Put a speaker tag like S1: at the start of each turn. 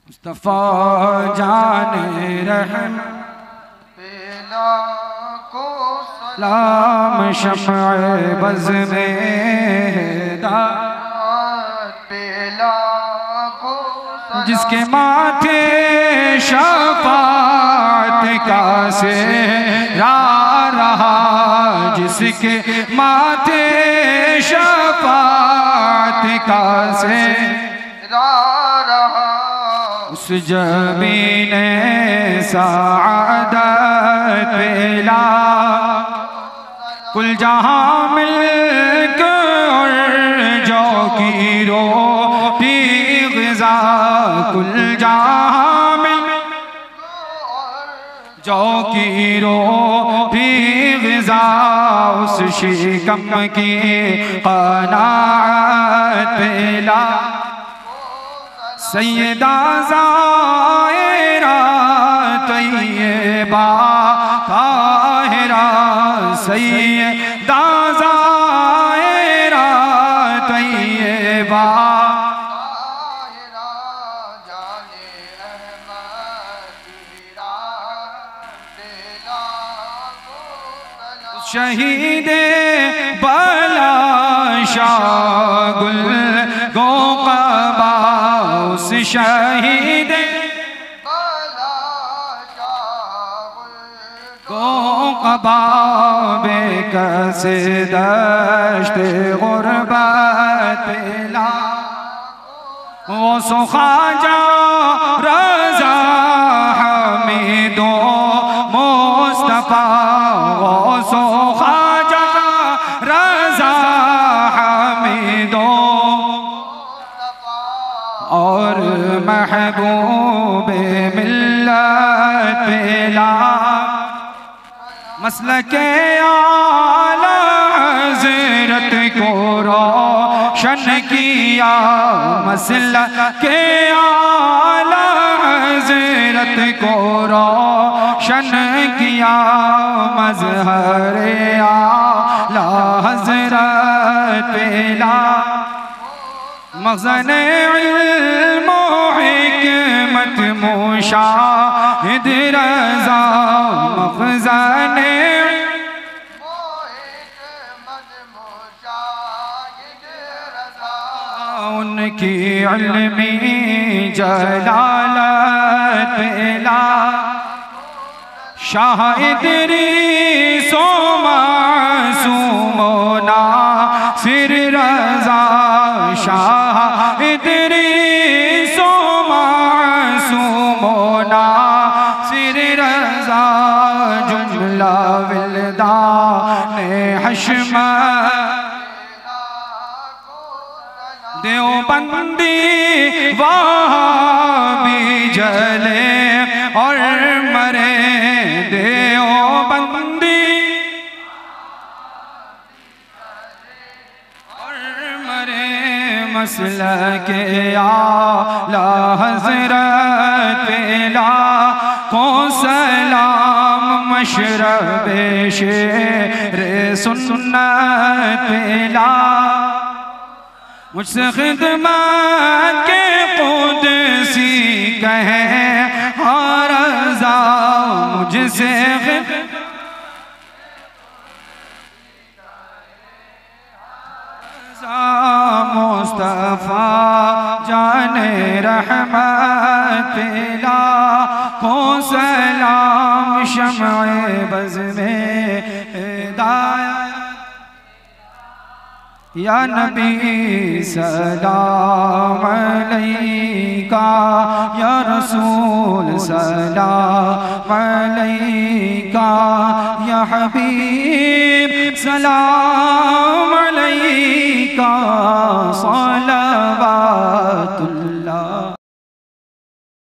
S1: مصطفیٰ جان رحم سلام شمع بز میں جس کے ماتھے شفاعت کا سہرا رہا، جس کے ماتھے شفاعت کا سہرا رہا، اس جبین سعادت پلا کل جہاں ملک اور جو کی روٹی غذا، کل جہاں ملک اور جو کی روٹی غذا، اس شکم کی قناعت پلا سیدہ زائرہ طیبہ طاہرہ، سیدہ زائرہ طیبہ طاہرہ، جان احمد شہید بلا شاہ گل گو قبا، اس شہید بلا شاہ گو قبا، بے کس دشت غربت پلا وہ سو خواجہ رضا حمید و مصطفیٰ، وہ سو خواجہ رضا حمید و اور محبوب ملت پلا مسلک اعلیٰ حضرت کو روشن کیا، مسلک اعلیٰ حضرت کو روشن کیا، مظہر اعلیٰ حضرت پلا مخزن علم و حکمت مشاہد رضا، مخزن علم و حکمت مشاہد رضا، ان کی علمی جلالت پلا شاہ ادریس و معصوم و ناصر رضا، شاہ ادریس و معصوم و ناصر رضا، جملہ ولدان حشمت دیوبندی وہابی جلے اور مرے، دیوبندی اور مرے، مسلک اعلیٰ حضرت پلا کو سلام، مشرب شیر سنت پلا مجھ سے خدمت کے قدسی کہیں ہاں رضا، مجھ سے خدمت مصطفیٰ جان رحمت پلا کو سلام، شمع بز میں ہدایت یا نبی سلام علیکہ، یا رسول سلام علیکہ، یا حبیب سلام علیکہ، صلوات